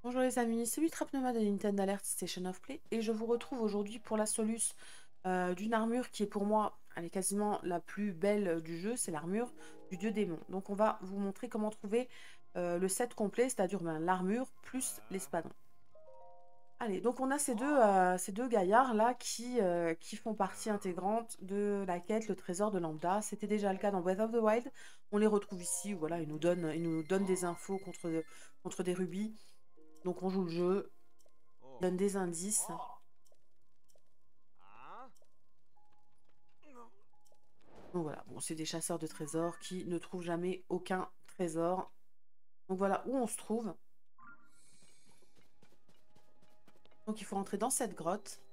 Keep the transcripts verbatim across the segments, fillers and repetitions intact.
Bonjour les amis, c'est Ultrapneuma de Nintendo Alert Station of Play et je vous retrouve aujourd'hui pour la soluce euh, d'une armure qui est pour moi, elle est quasiment la plus belle euh, du jeu, c'est l'armure du dieu démon. Donc on va vous montrer comment trouver euh, le set complet, c'est-à-dire ben, l'armure plus l'espadon. Allez, donc on a ces deux, euh, ces deux gaillards là qui, euh, qui font partie intégrante de la quête, le trésor de Lambda. C'était déjà le cas dans Breath of the Wild. On les retrouve ici, voilà, ils nous donnent, ils nous donnent des infos contre, contre des rubis. Donc on joue le jeu, donne des indices. Donc voilà, bon, c'est des chasseurs de trésors qui ne trouvent jamais aucun trésor. Donc voilà où on se trouve. Donc il faut entrer dans cette grotte.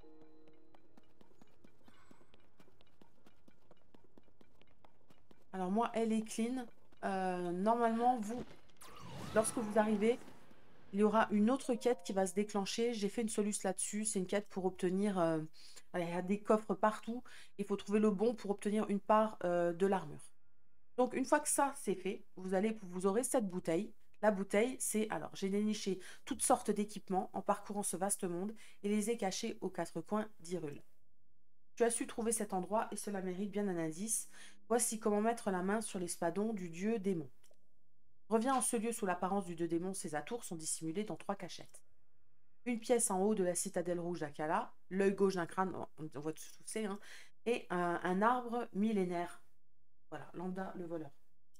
Alors moi, elle est clean. Euh, normalement, vous, lorsque vous arrivez, il y aura une autre quête qui va se déclencher. J'ai fait une soluce là-dessus. C'est une quête pour obtenir... euh, voilà, il y a des coffres partout. Il faut trouver le bon pour obtenir une part euh, de l'armure. Donc, une fois que ça, c'est fait, vous allez, vous aurez cette bouteille. La bouteille, c'est, alors, j'ai déniché toutes sortes d'équipements en parcourant ce vaste monde et les ai cachés aux quatre coins d'Hyrule. Tu as su trouver cet endroit et cela mérite bien un indice. Voici comment mettre la main sur l'espadon du dieu démon. Reviens en ce lieu sous l'apparence du dieu démon, ses atours sont dissimulés dans trois cachettes. Une pièce en haut de la citadelle rouge d'Akala, l'œil gauche d'un crâne, on voit tout ce que c'est, hein, et un, un arbre millénaire. Voilà, Lambda le voleur.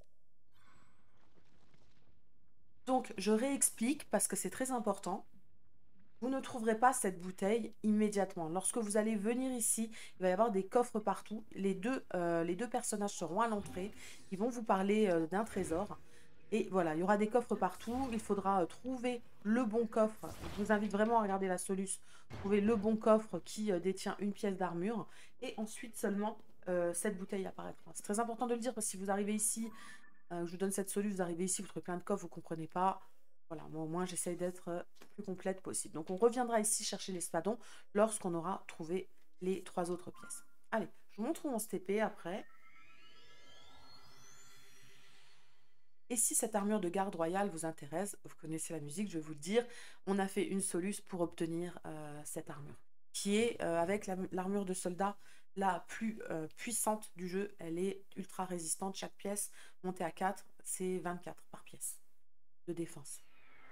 Donc, je réexplique parce que c'est très important. Vous ne trouverez pas cette bouteille immédiatement. Lorsque vous allez venir ici, il va y avoir des coffres partout. Les deux, euh, les deux personnages seront à l'entrée. Ils vont vous parler euh, d'un trésor. Et voilà, il y aura des coffres partout. Il faudra euh, trouver le bon coffre. Je vous invite vraiment à regarder la soluce. Trouver le bon coffre qui euh, détient une pièce d'armure. Et ensuite seulement, euh, cette bouteille apparaîtra. C'est très important de le dire parce que si vous arrivez ici, euh, je vous donne cette solution, vous arrivez ici, vous trouvez plein de coffres, vous ne comprenez pas. Voilà, moi au moins j'essaye d'être euh, plus complète possible. Donc on reviendra ici chercher l'espadon lorsqu'on aura trouvé les trois autres pièces. Allez, je vous montre où on se T P après. Et si cette armure de garde royale vous intéresse, vous connaissez la musique, je vais vous le dire, on a fait une soluce pour obtenir euh, cette armure, qui est euh, avec l'armure de soldat la plus euh, puissante du jeu. Elle est ultra résistante, chaque pièce montée à quatre, c'est vingt-quatre par pièce de défense.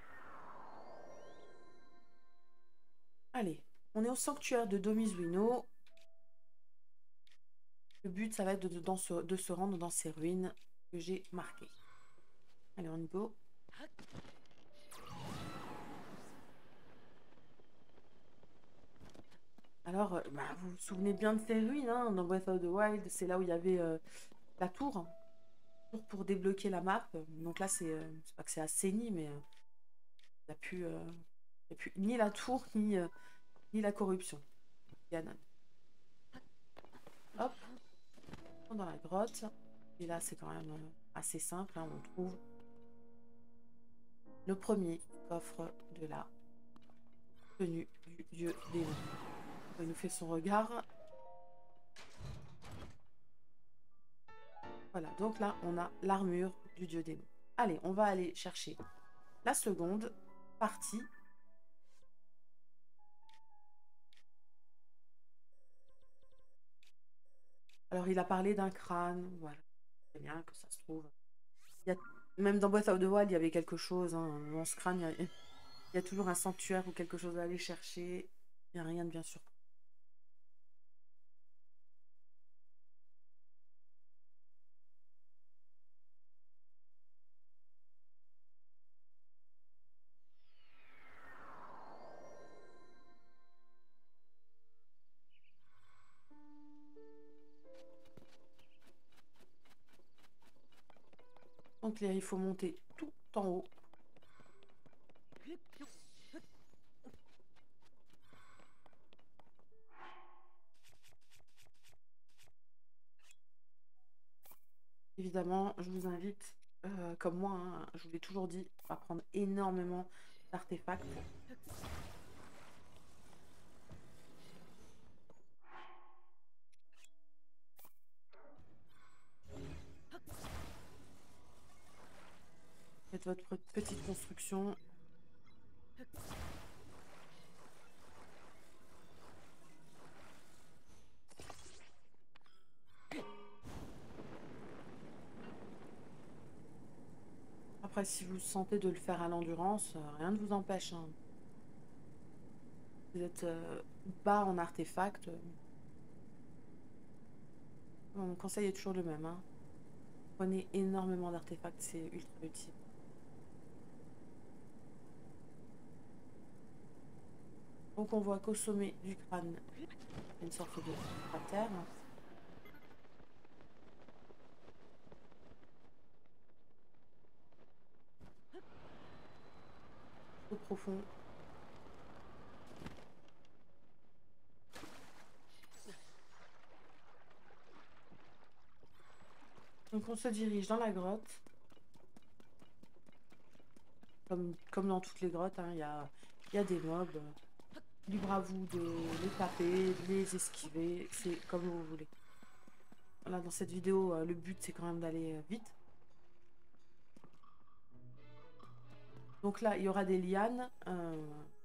Allez, on est au sanctuaire de Domizuino. Le but, ça va être de, de, dans ce- de se rendre dans ces ruines que j'ai marquées. Allez, on y go. Alors, euh, bah, vous vous souvenez bien de ces ruines, hein, dans Breath of the Wild, c'est là où il y avait euh, la tour, tour pour débloquer la map. Donc là, c'est euh, c'est pas que c'est Asseni, mais euh, il n'y a plus, euh, il y a plus ni la tour, ni, euh, ni la corruption. Ganon. Hop, on est dans la grotte. Et là, c'est quand même euh, assez simple, hein, on trouve le premier coffre de la tenue du dieu démon. Il nous fait son regard. Voilà, donc là, on a l'armure du dieu démon. Allez, on va aller chercher la seconde partie. Alors, il a parlé d'un crâne. Voilà, c'est bien que ça se trouve. Il y a... Même dans Breath of the Wild, il y avait quelque chose. Hein. Dans ce crâne, il y, a... il y a toujours un sanctuaire ou quelque chose à aller chercher. Il n'y a rien de bien sûr. Donc là, il faut monter tout en haut. Évidemment, je vous invite, euh, comme moi, hein, je vous l'ai toujours dit, à prendre énormément d'artefacts. Faites votre petite construction. Après, si vous sentez de le faire à l'endurance, euh, rien ne vous empêche, hein. Vous êtes euh, bas en artefact. euh, Mon conseil est toujours le même, hein. Prenez énormément d'artefacts, c'est ultra utile. Donc on voit qu'au sommet du crâne, il y a une sorte de cratère. Peu profond. Donc on se dirige dans la grotte. Comme, comme dans toutes les grottes, hein, il y a, il y a des mobs. Libre à vous de les taper, de les esquiver, c'est comme vous voulez. Voilà, dans cette vidéo, euh, le but c'est quand même d'aller euh, vite. Donc là, il y aura des lianes. euh,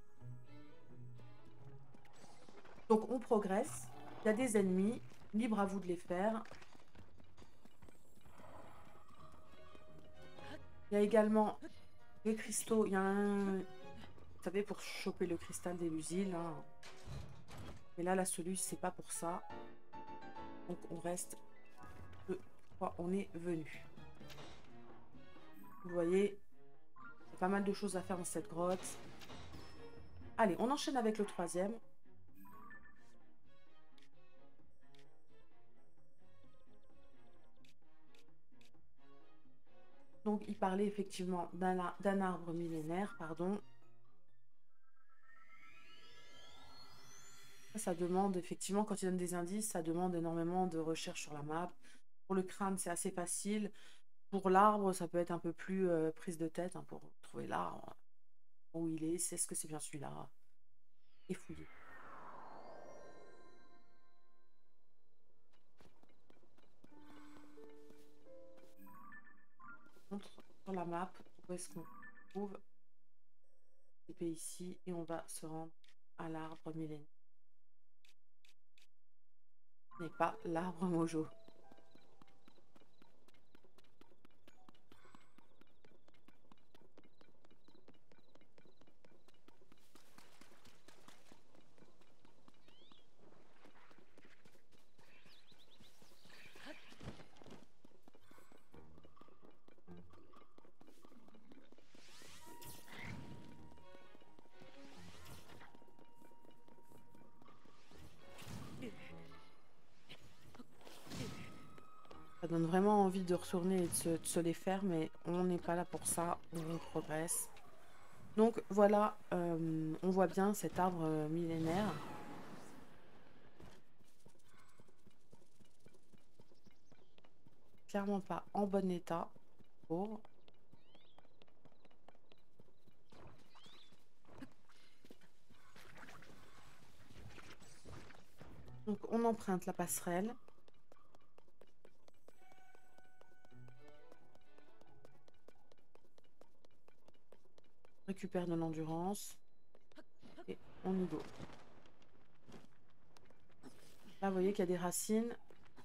Donc on progresse. Il y a des ennemis. Libre à vous de les faire. Il y a également les cristaux. Il y a un... Vous savez, pour choper le cristal des Lusiles, hein. Mais là, la solution, c'est pas pour ça. Donc on reste de quoi on est venu. Vous voyez, il y a pas mal de choses à faire dans cette grotte. Allez, on enchaîne avec le troisième. Donc, il parlait effectivement d'un ar- d'un arbre millénaire, pardon. Ça, ça demande, effectivement, quand il donne des indices, ça demande énormément de recherche sur la map. Pour le crâne, c'est assez facile. Pour l'arbre, ça peut être un peu plus euh, prise de tête, hein, pour trouver l'arbre, où il est, c'est ce que c'est bien celui-là, et fouiller. Montre sur la map où est-ce qu'on trouve l'épée ici, et on va se rendre à l'arbre millénaire. Ce n'est pas l'arbre Mojo. Ça donne vraiment envie de retourner et de se, de se les faire, mais on n'est pas là pour ça, on progresse. Donc voilà, euh, on voit bien cet arbre euh, millénaire. Clairement pas en bon état. Pauvre. Donc on emprunte la passerelle. Récupère de l'endurance. Et on y go. Là, vous voyez qu'il y a des racines.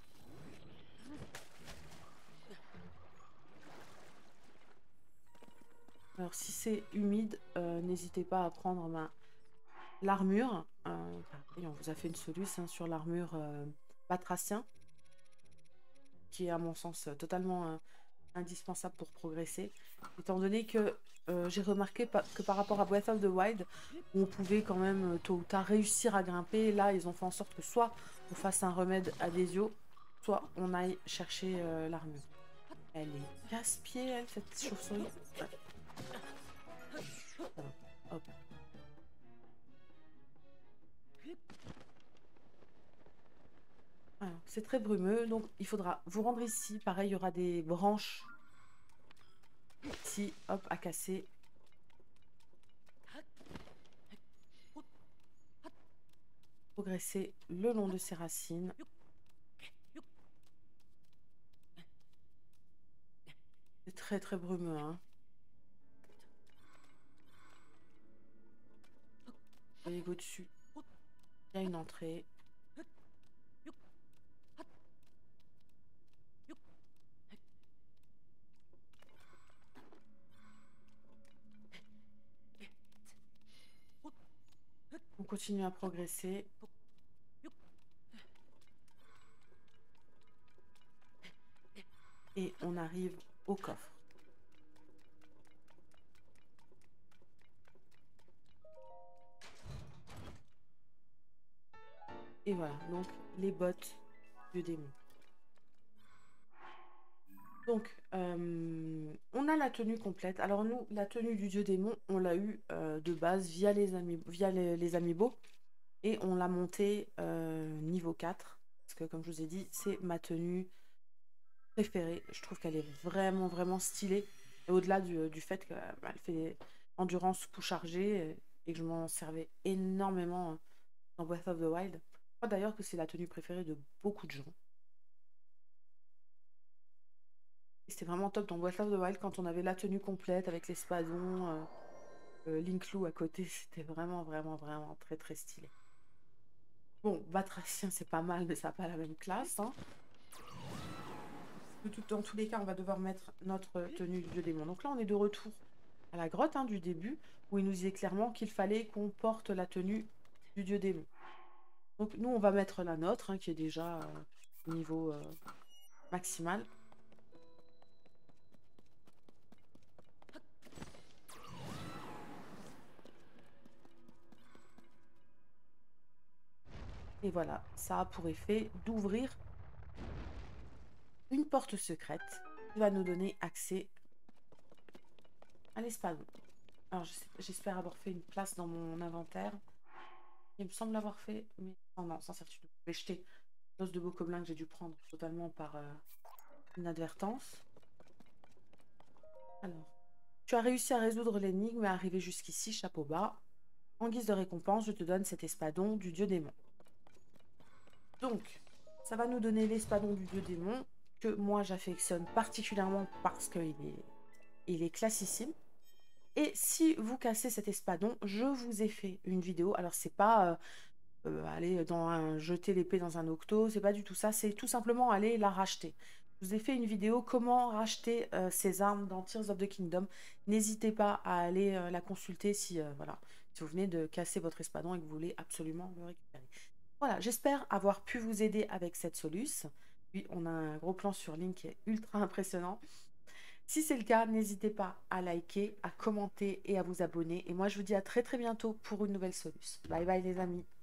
Alors si c'est humide, euh, n'hésitez pas à prendre ma... l'armure. Euh, pareil, on vous a fait une soluce, hein, sur l'armure euh, batracien, qui est à mon sens euh, totalement euh, indispensable pour progresser. Étant donné que euh, j'ai remarqué pa- que par rapport à Breath of the Wild, où on pouvait quand même euh, tôt ou tard réussir à grimper, là ils ont fait en sorte que soit on fasse un remède à Desio, soit on aille chercher euh, l'armure. Elle est casse-pied, elle, cette chauve-souris. Ouais, ça va. Hop. Alors, c'est très brumeux, donc il faudra vous rendre ici. Pareil, il y aura des branches ici, hop, à casser. Progresser le long de ces racines. C'est très très brumeux, hein. arrive au-dessus, il y a une entrée. On continue à progresser. Et on arrive au coffre. Et voilà, donc les bottes du démon. Donc, euh, on a la tenue complète. Alors nous, la tenue du dieu démon, on l'a eu euh, de base via les, ami via les, les amiibo. Et on l'a montée euh, niveau quatre. Parce que comme je vous ai dit, c'est ma tenue préférée. Je trouve qu'elle est vraiment, vraiment stylée. Et au-delà du, du fait qu'elle fait endurance coup chargé et que je m'en servais énormément hein, dans Breath of the Wild. Je crois d'ailleurs que c'est la tenue préférée de beaucoup de gens. C'était vraiment top dans Breath of the Wild quand on avait la tenue complète avec l'espadon, euh, euh, Linklou à côté. C'était vraiment, vraiment, vraiment très, très stylé. Bon, Batracien, c'est pas mal, mais ça n'a pas la même classe. Hein. De tout, dans tous les cas, on va devoir mettre notre tenue du dieu démon. Donc là, on est de retour à la grotte hein, du début, où il nous disait clairement qu'il fallait qu'on porte la tenue du dieu démon. Donc nous, on va mettre la nôtre, hein, qui est déjà euh, niveau euh, maximal. Et voilà, ça a pour effet d'ouvrir une porte secrète qui va nous donner accès à l'espadon. Alors j'espère avoir fait une place dans mon inventaire. Il me semble l'avoir fait, mais oh non, sans certitude. Je vais jeter l'os de bokoblin que j'ai dû prendre totalement par euh, inadvertance. Alors, tu as réussi à résoudre l'énigme et à arriver jusqu'ici, chapeau bas. En guise de récompense, je te donne cet espadon du dieu démon. Donc, ça va nous donner l'espadon du dieu démon que moi j'affectionne particulièrement parce qu'il est, il est classissime. Et si vous cassez cet espadon, je vous ai fait une vidéo. Alors, c'est pas euh, euh, aller dans un, jeter l'épée dans un octo, c'est pas du tout ça. C'est tout simplement aller la racheter. Je vous ai fait une vidéo comment racheter euh, ces armes dans Tears of the Kingdom. N'hésitez pas à aller euh, la consulter si, euh, voilà, si vous venez de casser votre espadon et que vous voulez absolument le récupérer. Voilà, j'espère avoir pu vous aider avec cette soluce. Puis on a un gros plan sur Link qui est ultra impressionnant. Si c'est le cas, n'hésitez pas à liker, à commenter et à vous abonner. Et moi, je vous dis à très très bientôt pour une nouvelle soluce. Bye bye les amis.